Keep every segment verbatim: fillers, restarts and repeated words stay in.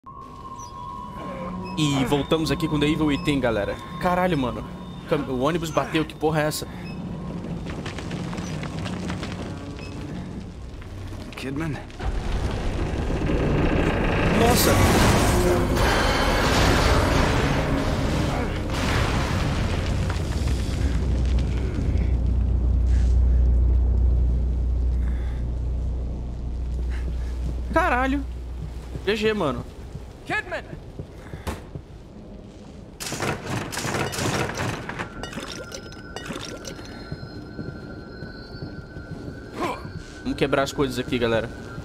E voltamos aqui com The Evil Within, galera. Caralho, mano. O ônibus bateu, que porra é essa? Kidman? Nossa! Caralho! G G, mano. Kidman! Vamos quebrar as coisas aqui, galera.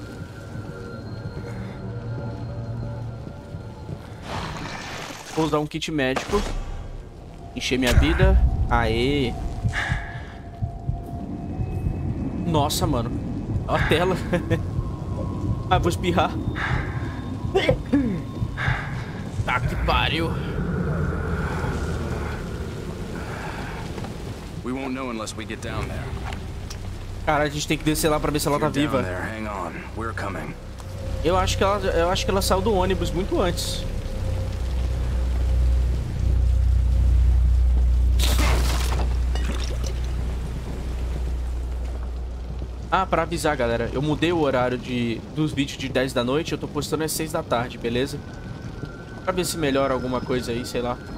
Vou usar um kit médico. Encher minha vida. Aê! Nossa, mano. Olha a tela. Ah, vou espirrar. Tá que pariu. We won't know unless we get down there. Cara, a gente tem que descer lá pra ver se ela tá viva. Eu acho que ela, eu acho que ela saiu do ônibus muito antes. Ah, pra avisar, galera, eu mudei o horário de, dos vídeos de dez da noite, eu tô postando às seis da tarde, beleza? Pra ver se melhora alguma coisa aí, sei lá.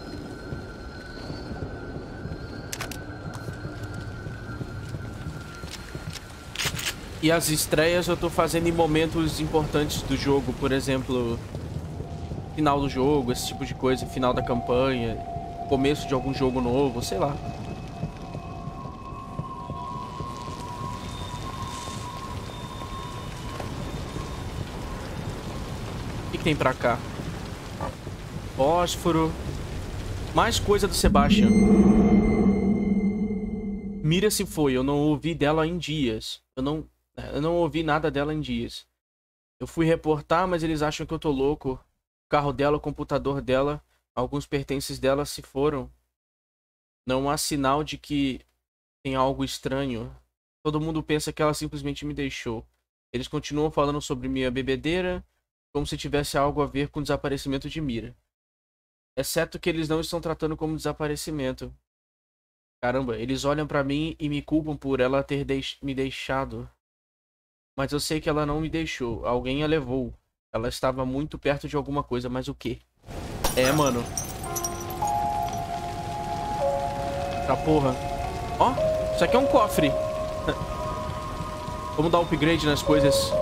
E as estreias eu tô fazendo em momentos importantes do jogo, por exemplo, final do jogo, esse tipo de coisa, final da campanha, começo de algum jogo novo, sei lá. O que, que tem pra cá? Fósforo. Mais coisa do Sebastian. Mira se foi, eu não ouvi dela em dias. Eu não... Eu não ouvi nada dela em dias. Eu fui reportar, mas eles acham que eu tô louco. O carro dela, o computador dela, alguns pertences dela se foram. Não há sinal de que tem algo estranho. Todo mundo pensa que ela simplesmente me deixou. Eles continuam falando sobre minha bebedeira, como se tivesse algo a ver com o desaparecimento de Mira. Exceto que eles não estão tratando como desaparecimento. Caramba, eles olham pra mim e me culpam por ela ter deix- me deixado. Mas eu sei que ela não me deixou. Alguém a levou. Ela estava muito perto de alguma coisa, mas o quê? É, mano. Tá porra. Ó, isso aqui é um cofre. Vamos dar um upgrade nas coisas.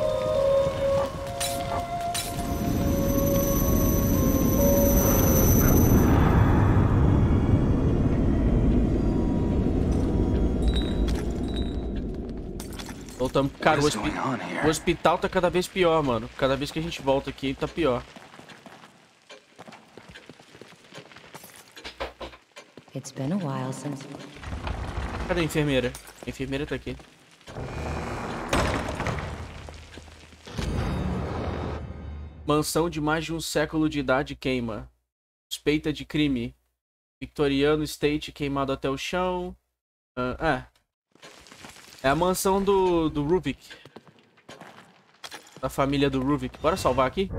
Voltamos. Cara, o, hospi o hospital tá cada vez pior, mano. Cada vez que a gente volta aqui, tá pior. It's been a while since... Cadê a enfermeira? A enfermeira tá aqui. Mansão de mais de um século de idade queima. Suspeita de crime. Victoriano State queimado até o chão. Uh, é. É a mansão do, do Ruvik. Da família do Ruvik. Bora salvar aqui?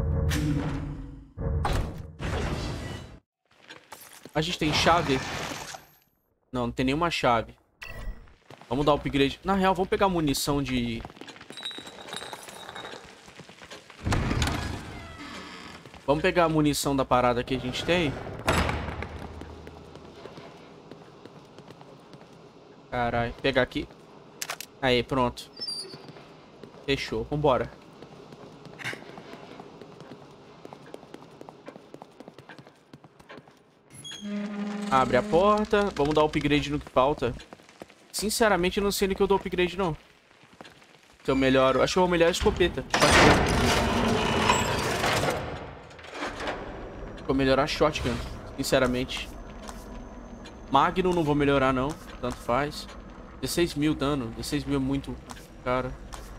A gente tem chave? Não, não tem nenhuma chave. Vamos dar upgrade. Na real, vamos pegar munição de... Vamos pegar a munição da parada que a gente tem. Caralho, pegar aqui. Aí, pronto. Fechou, vambora. Abre a porta. Vamos dar upgrade no que falta. Sinceramente, eu não sei no que eu dou upgrade, não. Se eu melhoro... Acho que eu vou melhorar a escopeta. Vou melhorar a shotgun, sinceramente. Magnum não vou melhorar, não. Tanto faz. dezesseis mil dano. dezesseis mil é muito cara.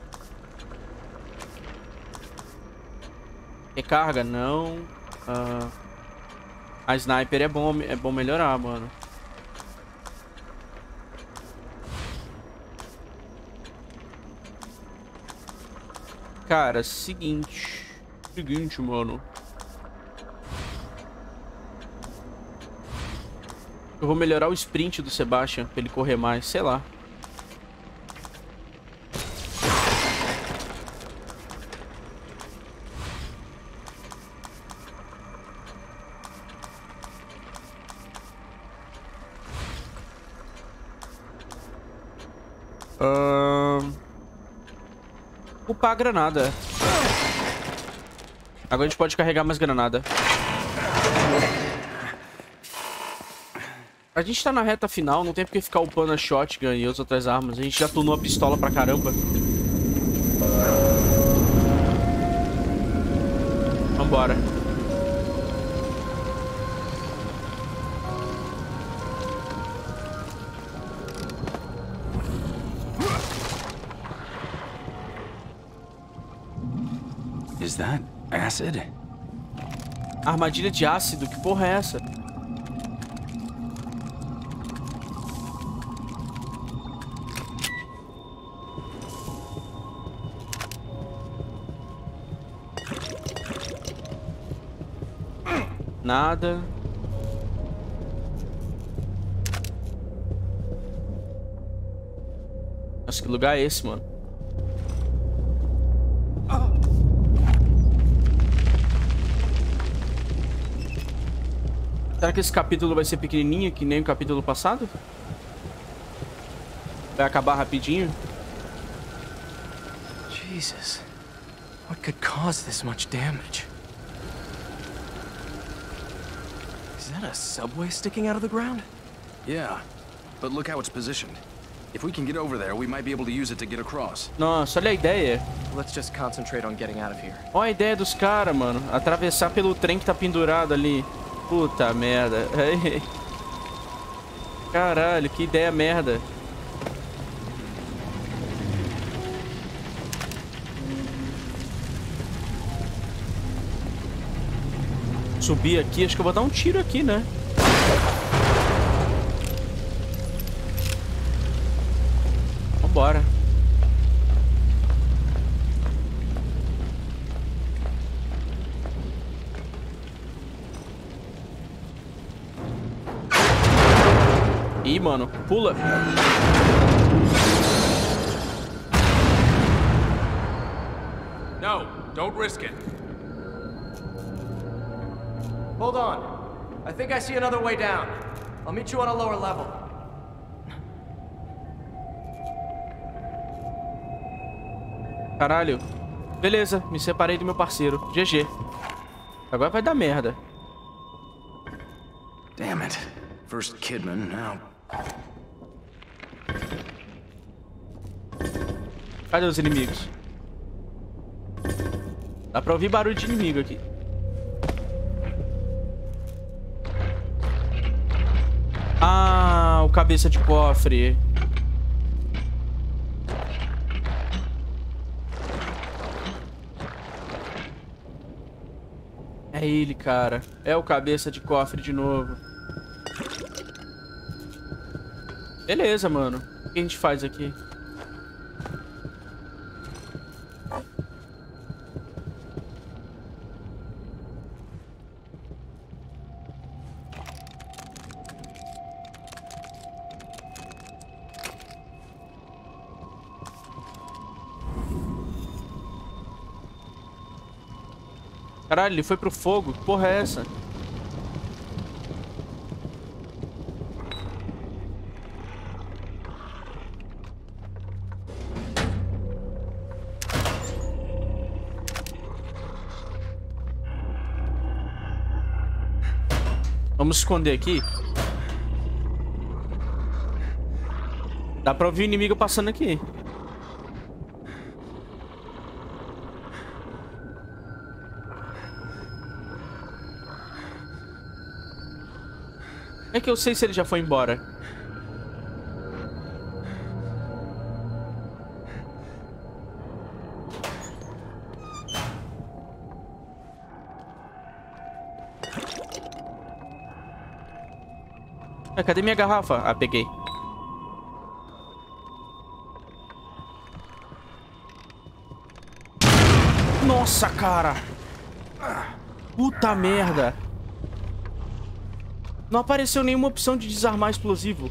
Recarga, não. Uh, a sniper é bom, é bom melhorar, mano. Cara, seguinte. Seguinte, mano. Eu vou melhorar o sprint do Sebastian pra ele correr mais, sei lá. Ahn... Upar a granada. Agora a gente pode carregar mais granada. A gente tá na reta final, não tem porque ficar upando a shotgun e as outras armas. A gente já tunou a pistola pra caramba. Vambora. Is that acid? Armadilha de ácido? Que porra é essa? Nada. Nossa, que lugar é esse, mano? Será que esse capítulo vai ser pequenininho, que nem o capítulo passado? Vai acabar rapidinho? Jesus. What could cause this much damage? Is that a subway sticking out of the ground? Yeah, but look how it's positioned. If we can get over there, we might be able to use it to get across. Nossa, olha a ideia. Let's just concentrate on getting out of here. Olha a ideia dos caras, mano. Atravessar pelo trem que tá pendurado ali. Puta merda. Caralho, que ideia merda. Subir aqui, acho que eu vou dar um tiro aqui, né? Vambora. Ih, mano, pula. No, don't risk it. Hold on. I think I see another way down. I'll meet you on a lower level. Caralho. Beleza, me separei do meu parceiro. G G. Agora vai dar merda. Damn it. First Kidman, now. Cadê os inimigos? Dá pra ouvir barulho de inimigo aqui. Ah, o cabeça de cofre. É ele, cara. É o cabeça de cofre de novo. Beleza, mano. O que a gente faz aqui? Caralho, ele foi pro fogo. Que porra é essa? Vamos se esconder aqui. Dá pra ouvir o inimigo passando aqui. Como é que eu sei se ele já foi embora? Ah, cadê minha garrafa? Ah, peguei. Nossa, cara! Puta merda! Não apareceu nenhuma opção de desarmar explosivo.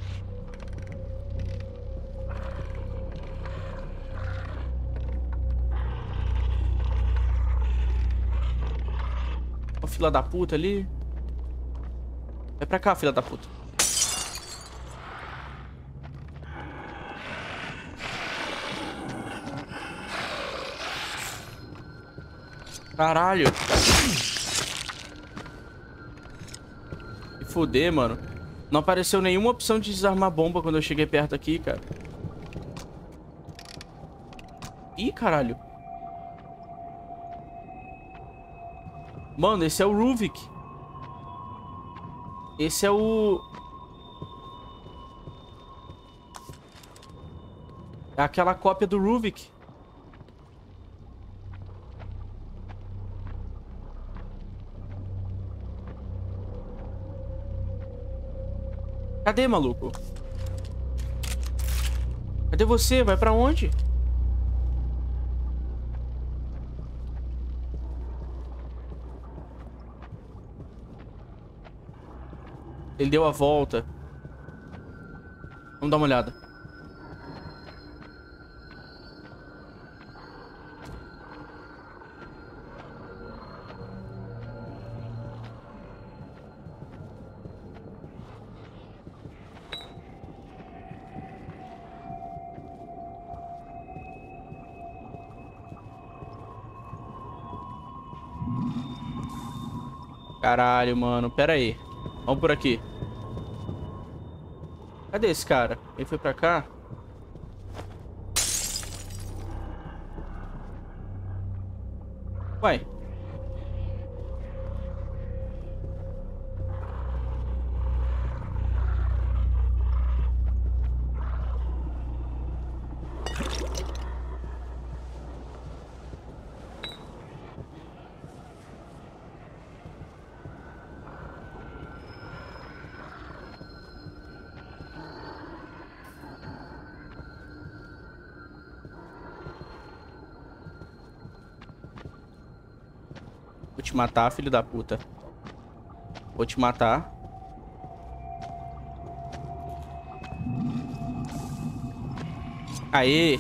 Ó, filha da puta ali. Vai pra cá, filha da puta. Caralho. Se fuder, mano. Não apareceu nenhuma opção de desarmar bomba quando eu cheguei perto aqui, cara. Ih, caralho. Mano, esse é o Ruvik. Esse é o... É aquela cópia do Ruvik. Cadê, maluco? Cadê você? Vai pra onde? Ele deu a volta. Vamos dar uma olhada. Caralho, mano. Pera aí. Vamos por aqui. Cadê esse cara? Ele foi pra cá? Uai. Vou te matar, filho da puta. Vou te matar. Aê!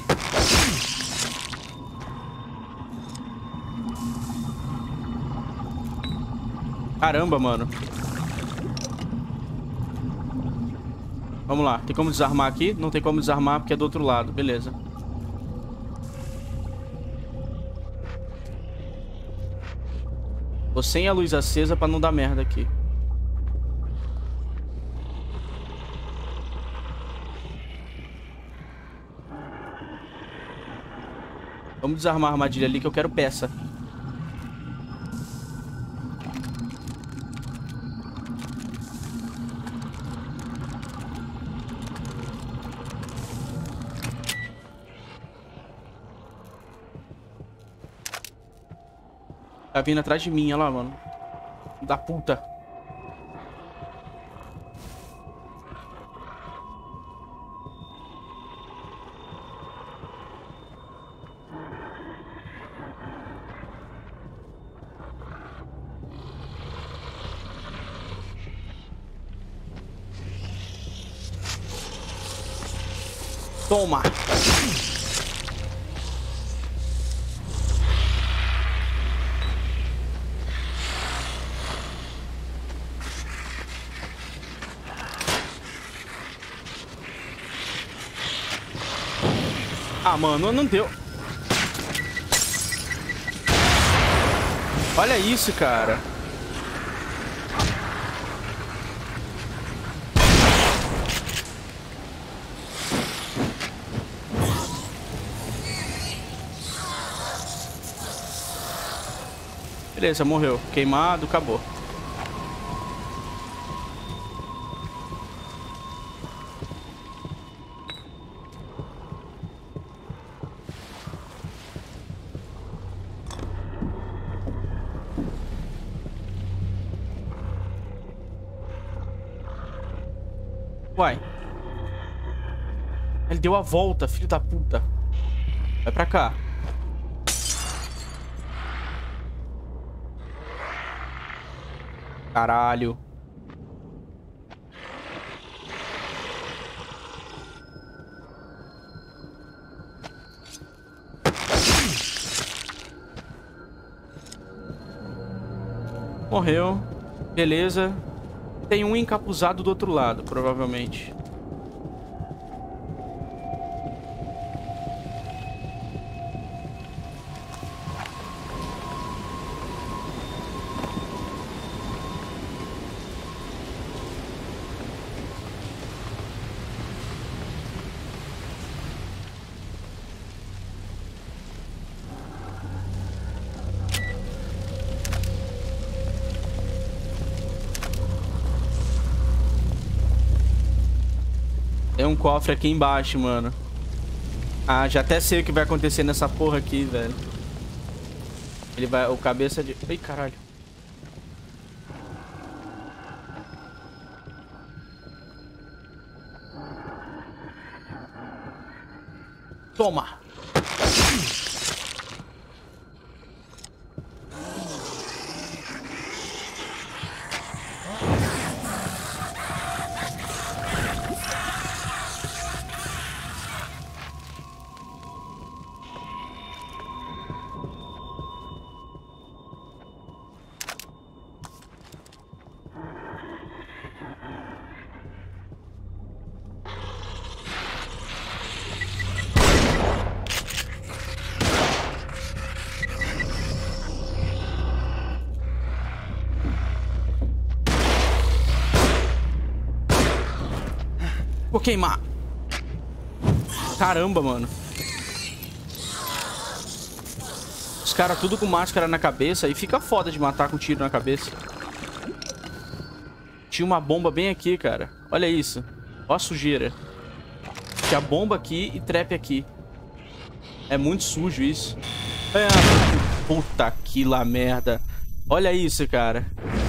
Caramba, mano. Vamos lá. Tem como desarmar aqui? Não tem como desarmar porque é do outro lado. Beleza. Tô sem a luz acesa pra não dar merda aqui. Vamos desarmar a armadilha ali que eu quero peça. Tá vindo atrás de mim, olha lá, mano. Da puta. Toma. Ah, mano, não deu. Olha isso, cara. Beleza, morreu. Queimado, acabou. Uai. Ele deu a volta, filho da puta. Vai pra cá. Caralho. Morreu. Beleza. Tem um encapuzado do outro lado, provavelmente. Tem um cofre aqui embaixo, mano. Ah, já até sei o que vai acontecer nessa porra aqui, velho. Ele vai... O cabeça de... Ai, caralho. Toma. Vou queimar. Caramba, mano. Os caras tudo com máscara na cabeça. E fica foda de matar com tiro na cabeça. Tinha uma bomba bem aqui, cara. Olha isso. Olha a sujeira. Tinha bomba aqui e trap aqui. É muito sujo isso. É, puta que lá merda. Olha isso, cara.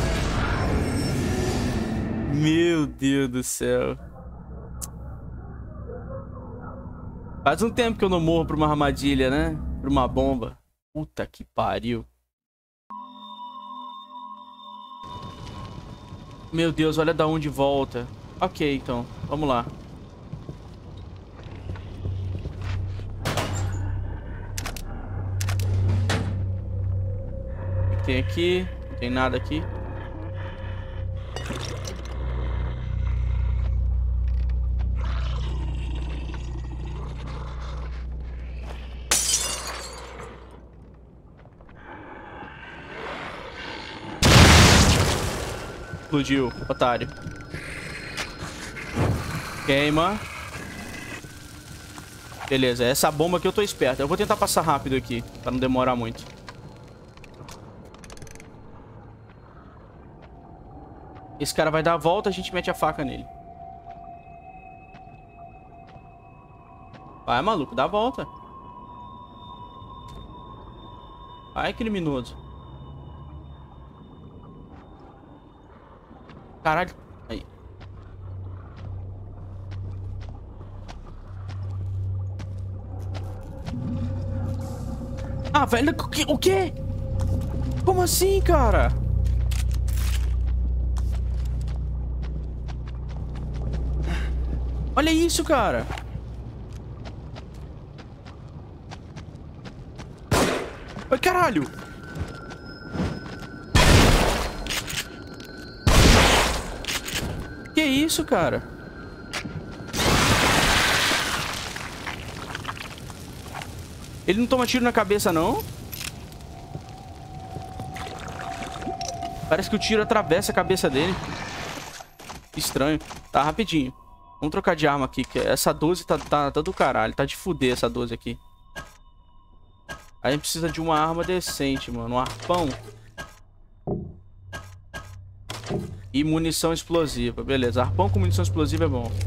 Meu Deus do céu. Faz um tempo que eu não morro pra uma armadilha, né? Pra uma bomba. Puta que pariu. Meu Deus, olha da onde volta. Ok, então. Vamos lá. O que tem aqui? Não tem nada aqui. Explodiu, otário. Queima. Beleza, essa bomba aqui eu tô esperto. Eu vou tentar passar rápido aqui, pra não demorar muito. Esse cara vai dar a volta, a gente mete a faca nele. Vai, maluco, dá a volta. Vai, criminoso. Caralho. Aí. Ah, velho. O quê? O quê? Como assim, cara? Olha isso, cara. Ai, caralho. Que isso, cara? Ele não toma tiro na cabeça, não? Parece que o tiro atravessa a cabeça dele. Estranho. Tá, rapidinho. Vamos trocar de arma aqui, que essa doze tá, tá, tá do caralho. Tá de fuder essa doze aqui. A gente precisa de uma arma decente, mano. Um arpão. E munição explosiva. Beleza, arpão com munição explosiva é bom.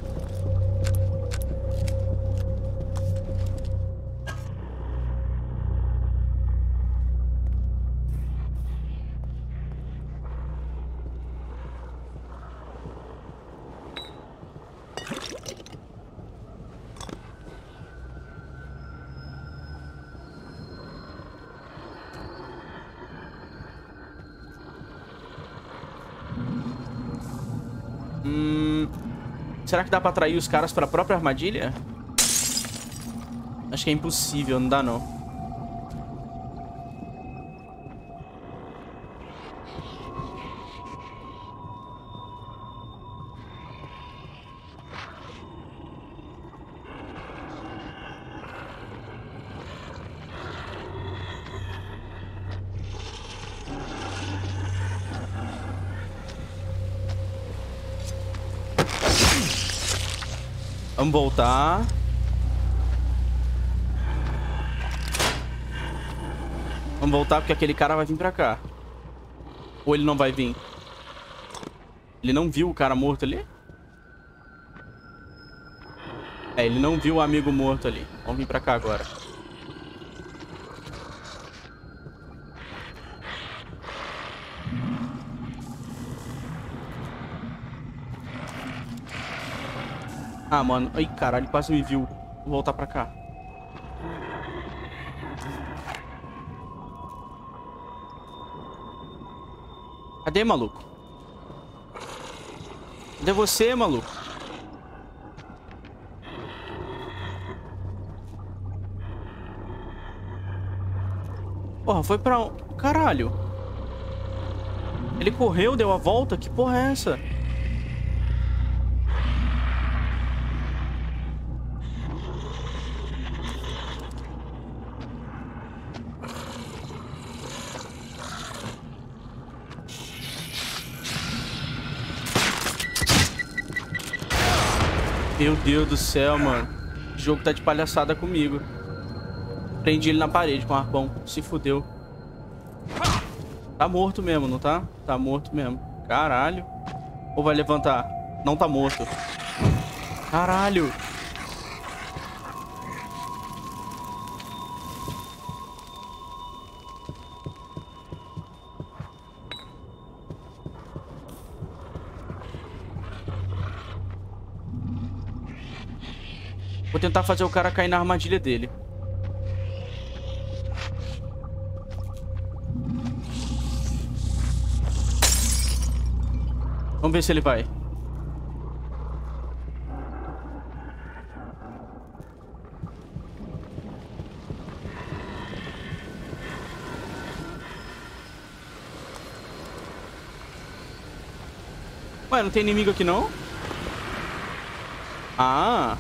Hum, será que dá pra atrair os caras pra própria armadilha? Acho que é impossível, não dá não. Vamos voltar. Vamos voltar porque aquele cara vai vir pra cá. Ou ele não vai vir? Ele não viu o cara morto ali? É, ele não viu o amigo morto ali. Vamos vir pra cá agora. Ah, mano. Ai, caralho, quase me viu. Vou voltar pra cá. Cadê, maluco? Cadê você, maluco? Porra, foi pra... Caralho. Ele correu, deu a volta? Que porra é essa? Meu Deus do céu, mano. O jogo tá de palhaçada comigo. Prendi ele na parede com o arpão. Se fudeu. Tá morto mesmo, não tá? Tá morto mesmo. Caralho. Ou vai levantar? Não tá morto. Caralho. Vou tentar fazer o cara cair na armadilha dele. Vamos ver se ele vai. Ué, não tem inimigo aqui não? Ah...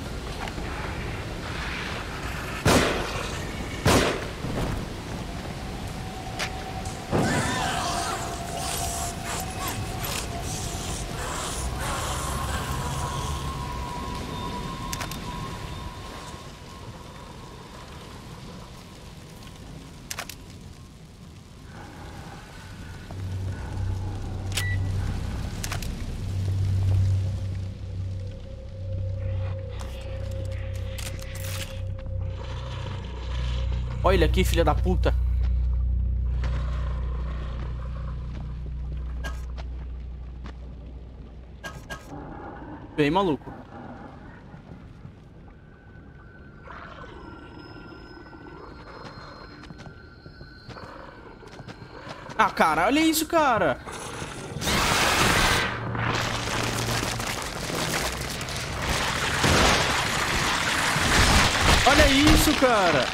Olha ele aqui, filha da puta. Vem, maluco. Ah, cara, olha isso, cara. Olha isso, cara.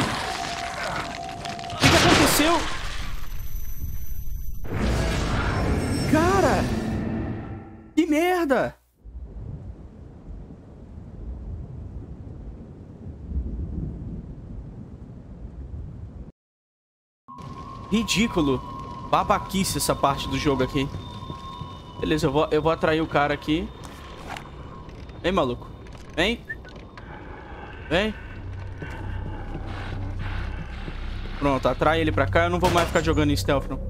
O que, que aconteceu? Cara! Que merda! Ridículo. Babaquice essa parte do jogo aqui. Beleza, eu vou, eu vou atrair o cara aqui. Vem, maluco. Vem. Vem. Pronto, atrai ele pra cá. Eu não vou mais ficar jogando em stealth, não.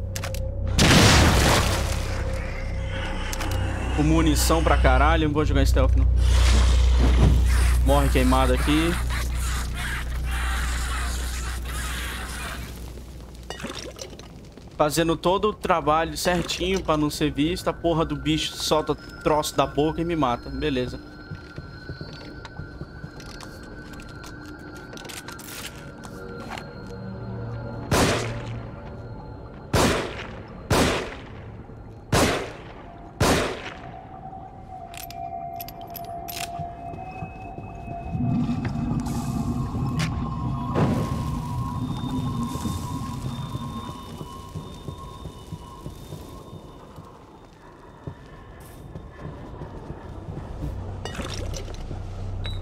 Com munição pra caralho. Eu não vou jogar em stealth, não. Morre queimado aqui. Fazendo todo o trabalho certinho pra não ser visto. A porra do bicho solta troço da boca e me mata. Beleza.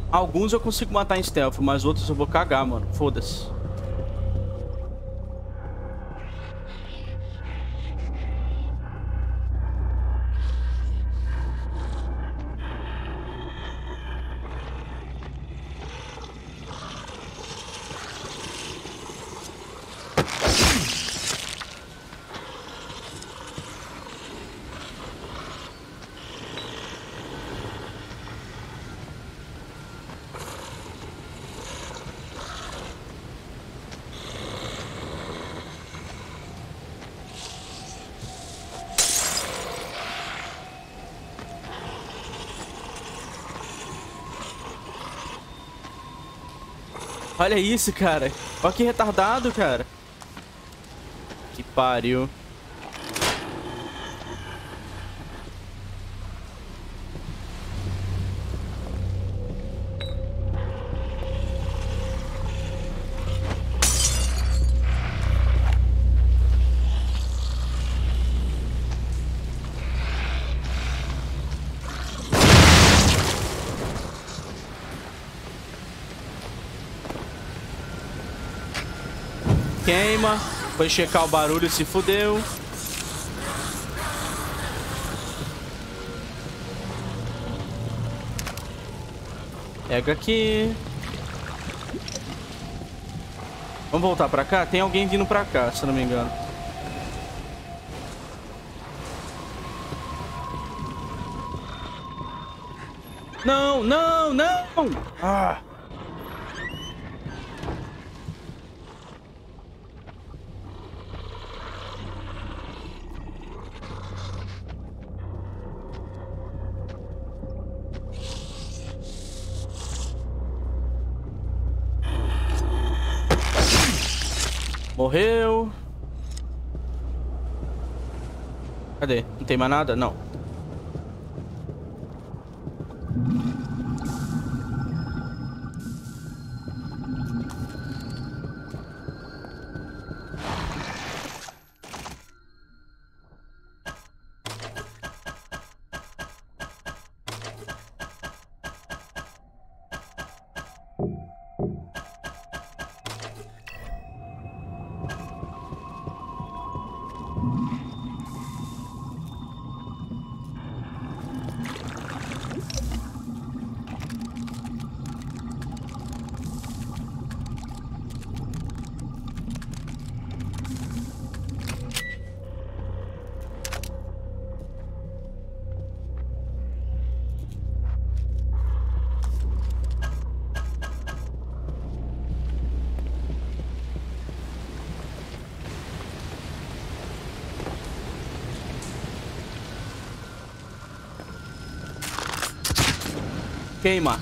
Alguns eu consigo matar em stealth, mas outros eu vou cagar, mano. Foda-se. Olha isso, cara. Olha que retardado, cara. Que pariu. Queima. Foi checar o barulho e se fudeu. Pega aqui. Vamos voltar pra cá? Tem alguém vindo pra cá, se eu não me engano. Não, não, não! Ah! Morreu. Cadê? Não tem mais nada? Não. Queima.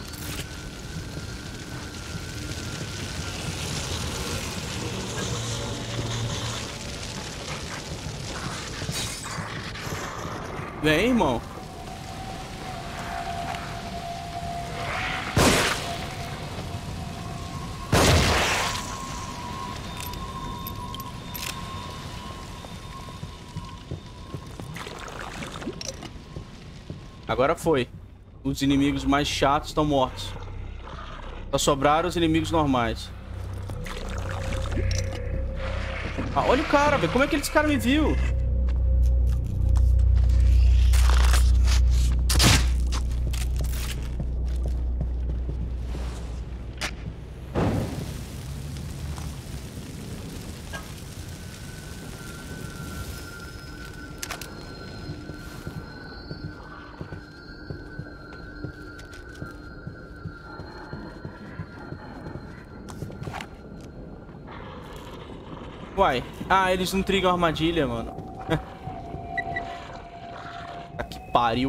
Vem, irmão. Agora foi. Os inimigos mais chatos estão mortos. Só sobraram os inimigos normais. Ah, olha o cara, velho. Como é que esse cara me viu? Uai. Ah, eles não trigam armadilha, mano. Ah, que pariu.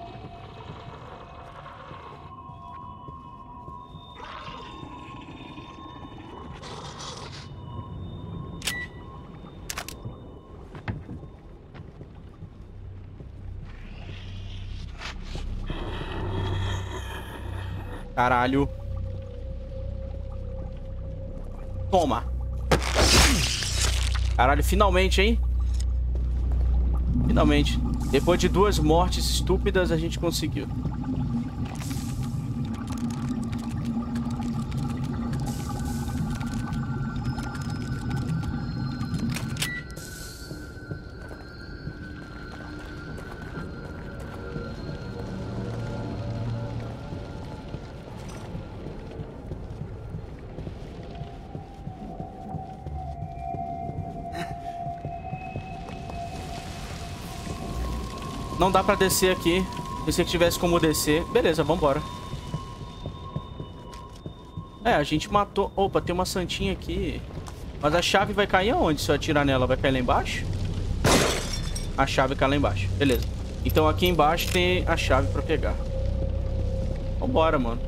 Caralho. Toma. Caralho, finalmente, hein? Finalmente. Depois de duas mortes estúpidas, a gente conseguiu. Não dá pra descer aqui. Pensei que tivesse como descer. Beleza, vambora. É, a gente matou... Opa, tem uma santinha aqui. Mas a chave vai cair aonde? Se eu atirar nela, vai cair lá embaixo? A chave cai lá embaixo. Beleza. Então aqui embaixo tem a chave pra pegar. Vambora, mano.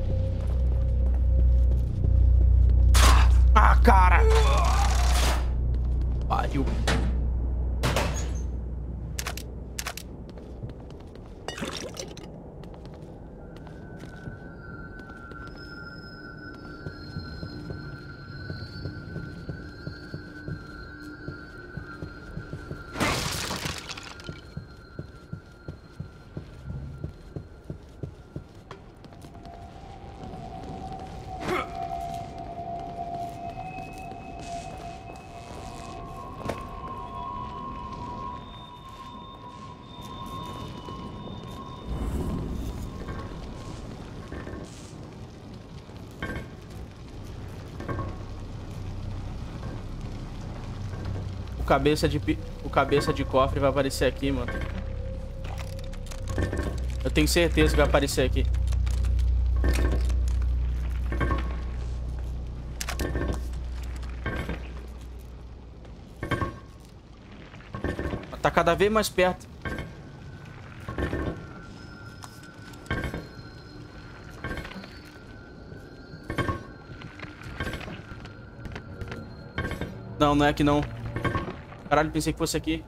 Ah, cara! Pariu. O cabeça de, pi- o cabeça de cofre vai aparecer aqui, mano. Eu tenho certeza que vai aparecer aqui. Tá cada vez mais perto. Não, não é aqui não. Caralho, pensei que fosse aqui.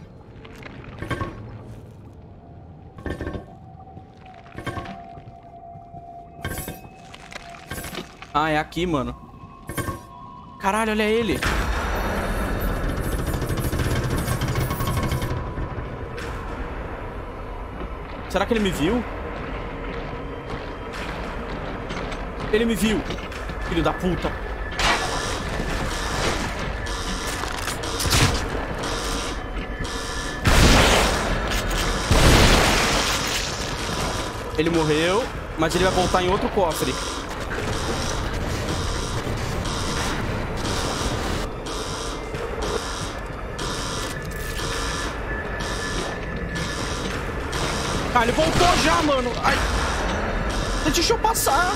Ah, é aqui, mano. Caralho, olha ele. Será que ele me viu? Ele me viu. Filho da puta. Ele morreu, mas ele vai voltar em outro cofre. Ah, ele voltou já, mano. Ai. Deixa eu passar.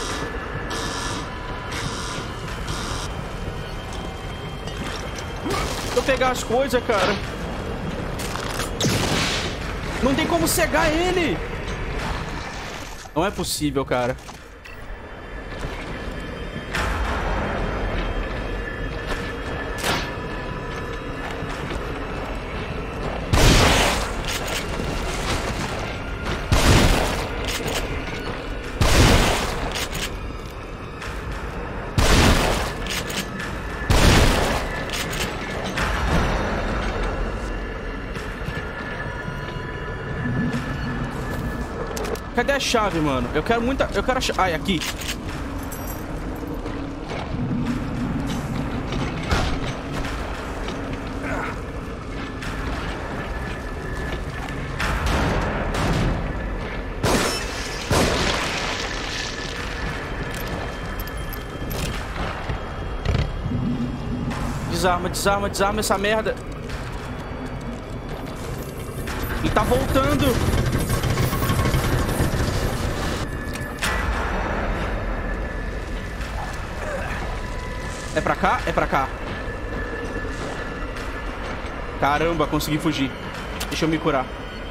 Deixa eu pegar as coisas, cara. Não tem como cegar ele. Não é possível, cara. Cadê a chave, mano? Eu quero muita... Eu quero a chave... Ai, aqui. Desarma, desarma, desarma essa merda. Ele tá voltando. É pra cá? É pra cá. Caramba, consegui fugir. Deixa eu me curar.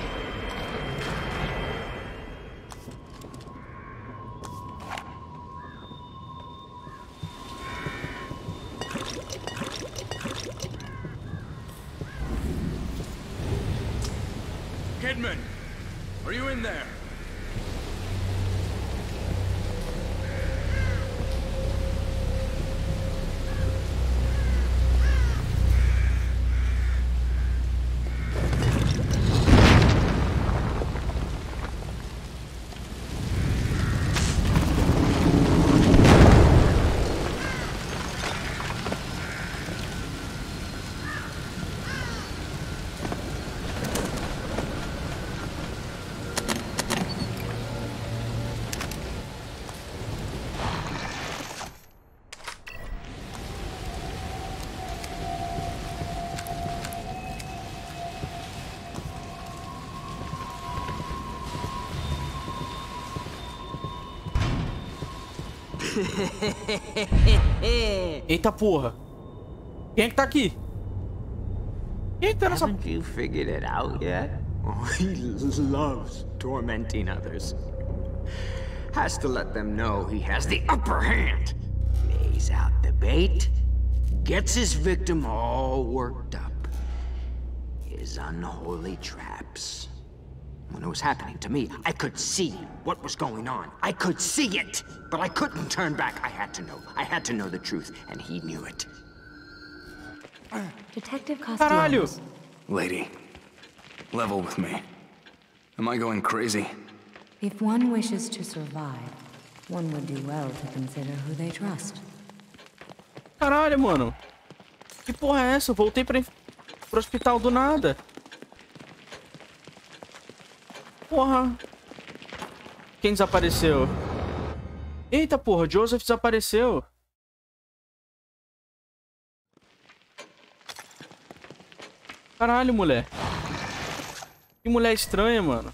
Kidman, are you in there? Eita porra. Quem é que tá aqui? Quem é que tá nessa... Haven't you figured it out yet? Oh, he loves tormenting others. Has to let them know he has the upper hand. Lays out the bait, gets his victim all worked up. His unholy traps. When it was happening to me, I could see what was going on. I could see it, but I couldn't turn back. I had to know. I had to know the truth, and he knew it. Detective Caralho. Castellanos. Lady, level with me. Am I going crazy? If one wishes to survive, one would do well to consider who they trust. Caralho, mano. Que porra é essa? Eu voltei pra... pro hospital do nada. Porra. Quem desapareceu? Eita porra, Joseph desapareceu. Caralho, mulher. Que mulher estranha, mano.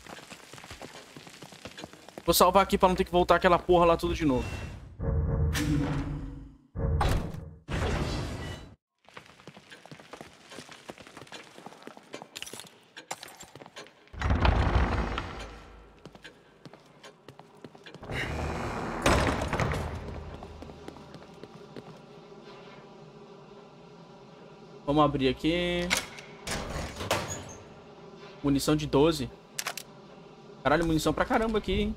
Vou salvar aqui pra não ter que voltar aquela porra lá tudo de novo. Vamos abrir aqui. Munição de doze. Caralho, munição pra caramba aqui, hein?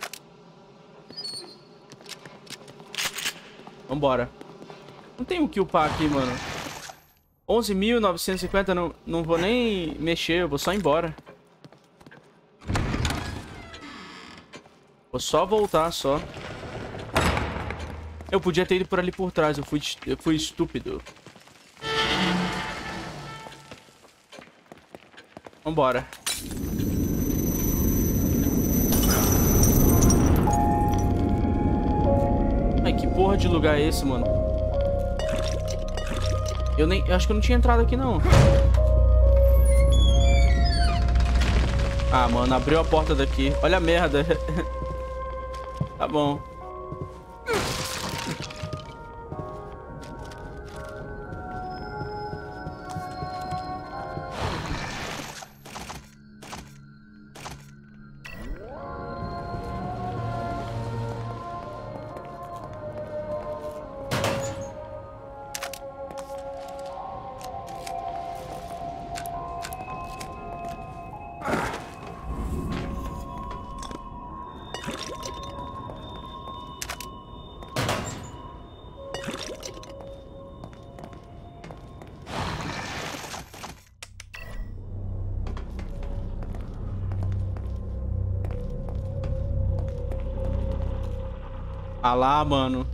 Vambora. Não tem o que upar aqui, mano. onze mil novecentos e cinquenta, não, não vou nem mexer, eu vou só embora. Vou só voltar, só. Eu podia ter ido por ali por trás, eu fui, eu fui estúpido. Vambora. Ai, que porra de lugar é esse, mano? Eu nem... Eu acho que eu não tinha entrado aqui, não. Ah, mano, abriu a porta daqui. Olha a merda. Tá bom. Ah lá, mano.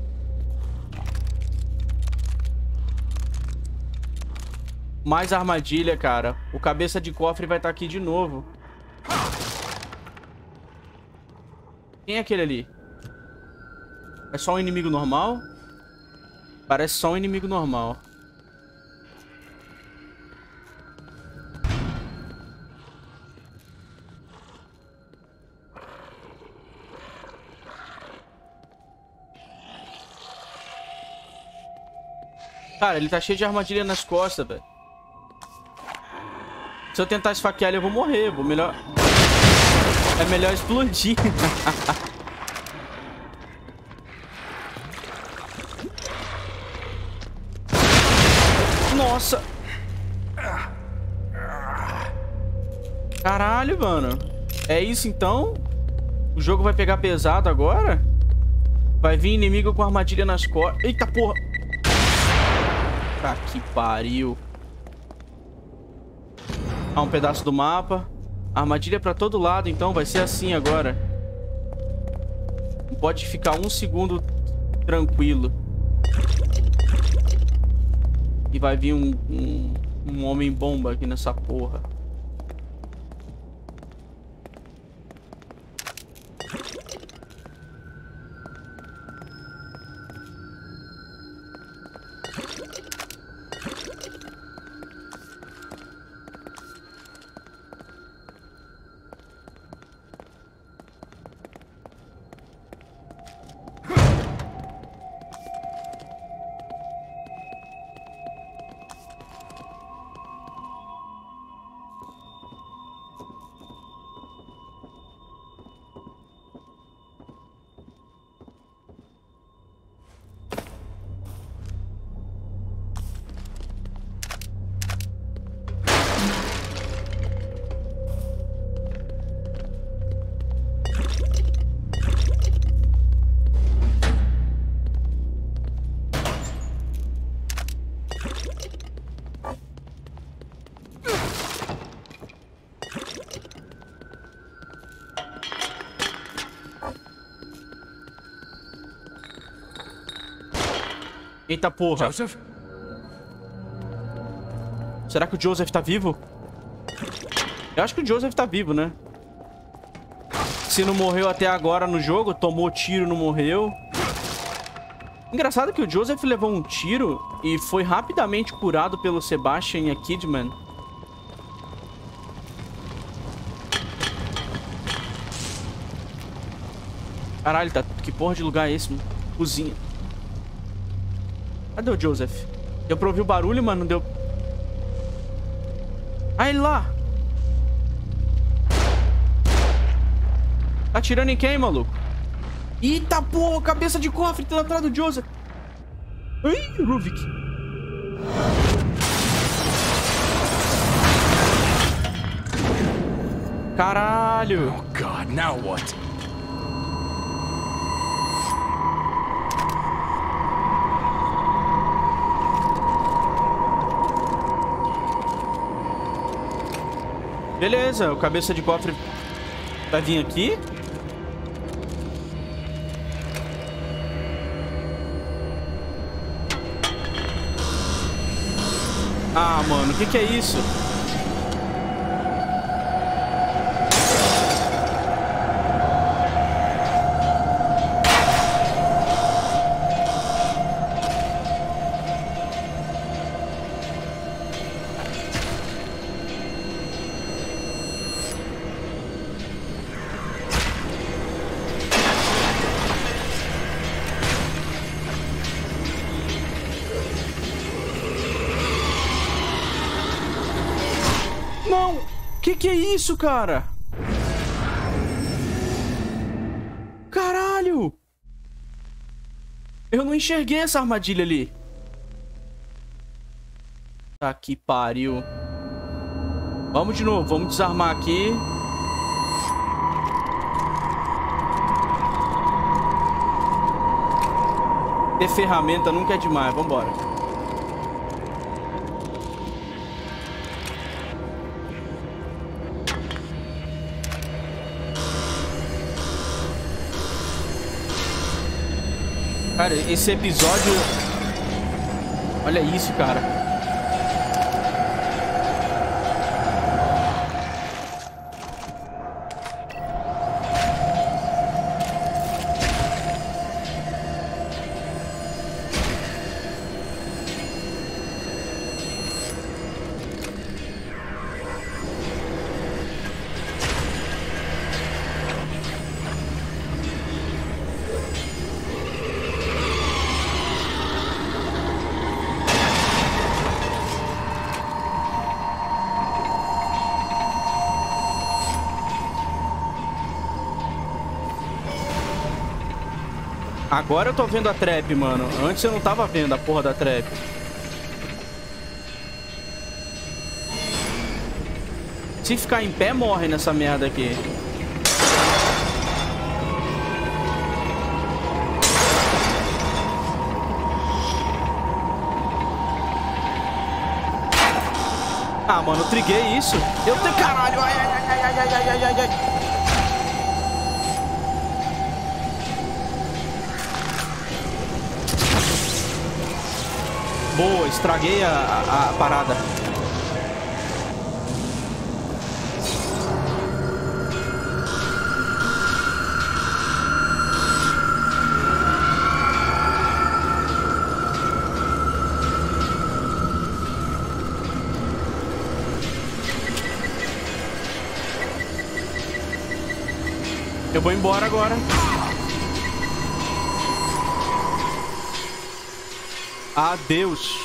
Mais armadilha, cara. O cabeça de cofre vai estar aqui de novo. Quem é aquele ali? É só um inimigo normal? Parece só um inimigo normal. Cara, ele tá cheio de armadilha nas costas, velho. Se eu tentar esfaquear ele, eu vou morrer. Vou melhor... É melhor explodir. Nossa. Caralho, mano. É isso, então? O jogo vai pegar pesado agora? Vai vir inimigo com armadilha nas costas. Eita, porra. Tá que pariu. Ah, um pedaço do mapa. Armadilha pra todo lado, então vai ser assim agora. Não pode ficar um segundo tranquilo. E vai vir um, um, um homem-bomba aqui nessa porra. Eita porra. Joseph? Será que o Joseph tá vivo? Eu acho que o Joseph tá vivo, né? Se não morreu até agora no jogo, tomou tiro, não morreu. Engraçado que o Joseph levou um tiro e foi rapidamente curado pelo Sebastian e a Kidman. Caralho, tá... que porra de lugar é esse, mano? Cozinha. Cadê o Joseph? Deu pra ouvir o barulho, mano? Não deu... Ah, ele lá! Tá atirando em quem, maluco? Eita, porra! Cabeça de cofre tá atrás do Joseph! Ai, Ruvik! Caralho! Oh, God, now what? Beleza, o cabeça de cofre vai vir aqui. Ah, mano, o que que é isso? Não! Que que é isso, cara? Caralho! Eu não enxerguei essa armadilha ali. Tá que pariu. Vamos de novo, vamos desarmar aqui. Ter ferramenta nunca é demais, vambora. Cara, esse episódio... Olha isso, cara. Agora eu tô vendo a trap, mano. Antes eu não tava vendo a porra da trap. Se ficar em pé, morre nessa merda aqui. Ah, mano, eu triguei isso. Eu tenho... Caralho! Ai, ai, ai, ai, ai, ai, ai, ai. Boa, estraguei a, a, a parada. Eu vou embora agora. Adeus.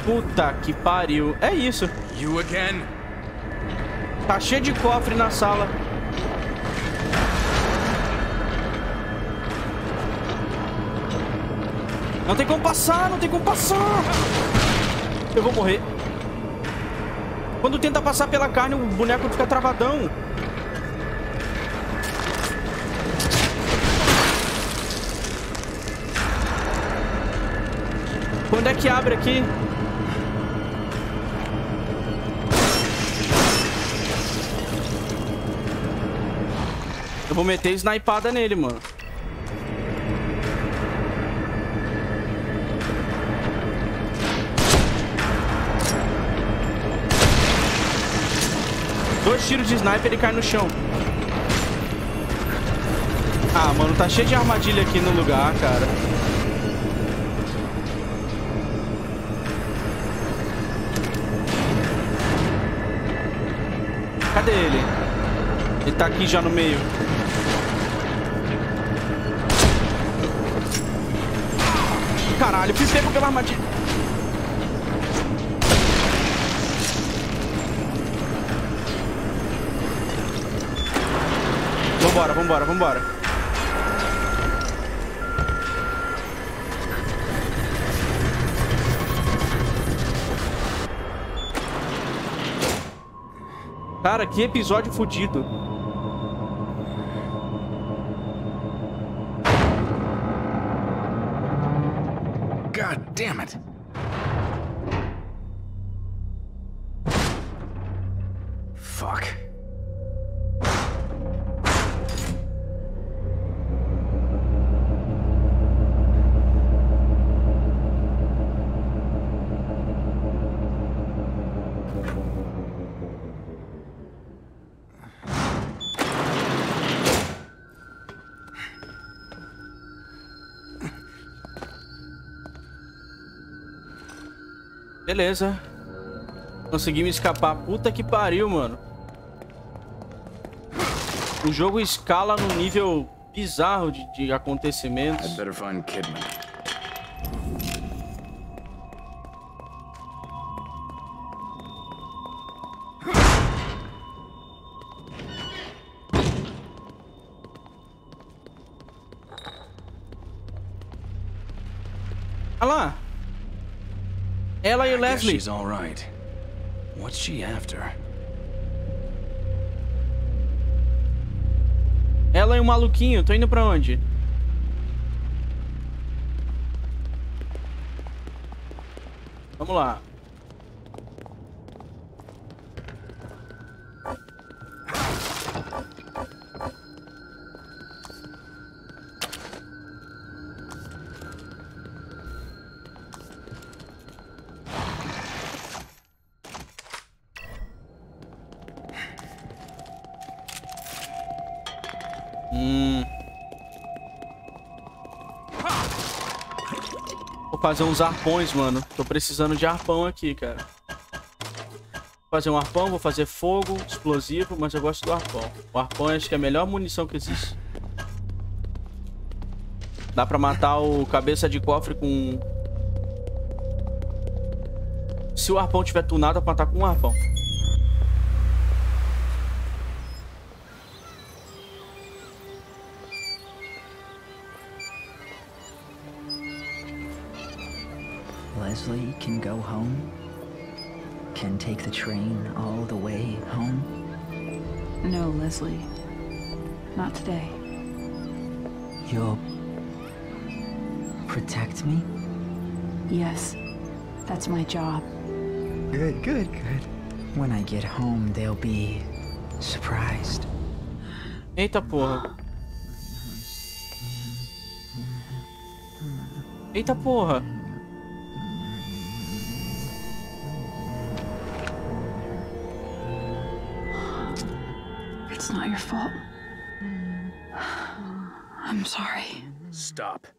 Puta que pariu. É isso. You again? Tá cheio de cofre na sala. Não tem como passar, não tem como passar. Eu vou morrer. Quando tenta passar pela carne, o boneco fica travadão. Quando é que abre aqui? Eu vou meter snipada nele, mano. Dois tiros de sniper e ele cai no chão. Ah, mano, tá cheio de armadilha aqui no lugar, cara. Cadê ele? Ele tá aqui já no meio. Caralho, fui pego pela armadilha. Vambora, vambora, vambora. Cara, que episódio fodido. God damn it. Fuck. Beleza. Conseguimos escapar. Puta que pariu, mano. O jogo escala num nível bizarro de, de acontecimentos. I'd better find Kidman. Olha lá. Ela e o I guess Leslie. she's all right. What's she after? Ela e o maluquinho. Tô indo pra onde? Vamos lá. Hum. Vou fazer uns arpões, mano. Tô precisando de arpão aqui, cara. Vou fazer um arpão, vou fazer fogo, explosivo, mas eu gosto do arpão. O arpão acho que é a melhor munição que existe. Dá pra matar o cabeça de cofre com... Se o arpão tiver tunado, dá pra matar com um arpão. Leslie can go home? Can take the train all the way home? No, Leslie. Not today. You'll protect me? Yes, that's my job. Good, good, good. When I get home, they'll be surprised. Eita porra. Eita porra. It's not your fault. I'm sorry. Stop.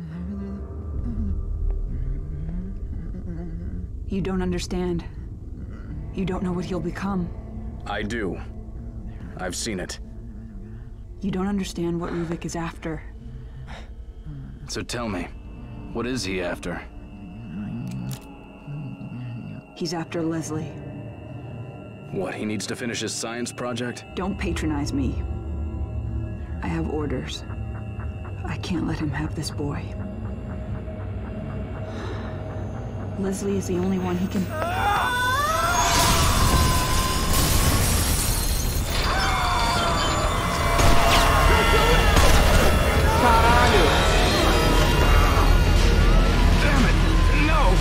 You don't understand. You don't know what he'll become. I do. I've seen it. You don't understand what Ruvik is after. So tell me, what is he after? He's after Leslie. What, he needs to finish his science project? Don't patronize me. I have orders. I can't let him have this boy. Leslie is the only one he can... Caralho! Damn it! No!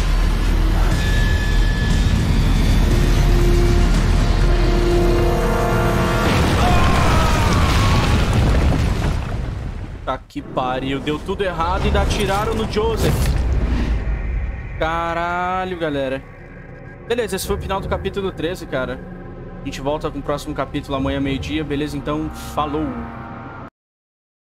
Tá que pariu, deu tudo errado e ainda atiraram no Joseph. Caralho, galera. Beleza, esse foi o final do capítulo treze, cara. A gente volta com o próximo capítulo amanhã, meio-dia, beleza? Então, falou!